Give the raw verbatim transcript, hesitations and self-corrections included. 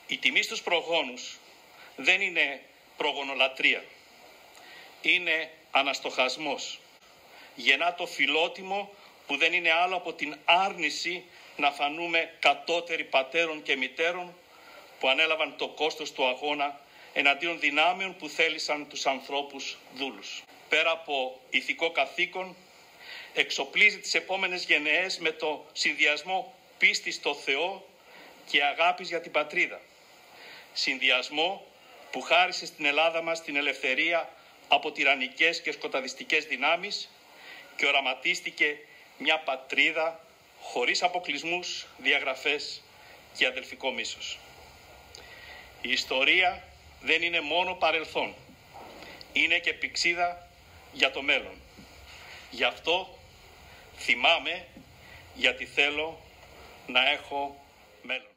Η τιμή στους προγόνους δεν είναι προγονολατρεία. Είναι αναστοχασμός. Γεννά το φιλότιμο που δεν είναι άλλο από την άρνηση να φανούμε κατώτεροι πατέρων και μητέρων που ανέλαβαν το κόστος του αγώνα εναντίον δυνάμεων που θέλησαν τους ανθρώπους δούλους. Πέρα από ηθικό καθήκον, εξοπλίζει τις επόμενες γενναίες με το συνδυασμό πίστης στο Θεό και αγάπης για την πατρίδα. Συνδυασμό που χάρισε στην Ελλάδα μας την ελευθερία από τυραννικές και σκοταδιστικές δυνάμεις και οραματίστηκε μια πατρίδα χωρίς αποκλεισμούς, διαγραφές και αδελφικό μίσος. Η ιστορία δεν είναι μόνο παρελθόν, είναι και πηξίδα για το μέλλον. Γι' αυτό θυμάμαι, γιατί θέλω να έχω μέλλον.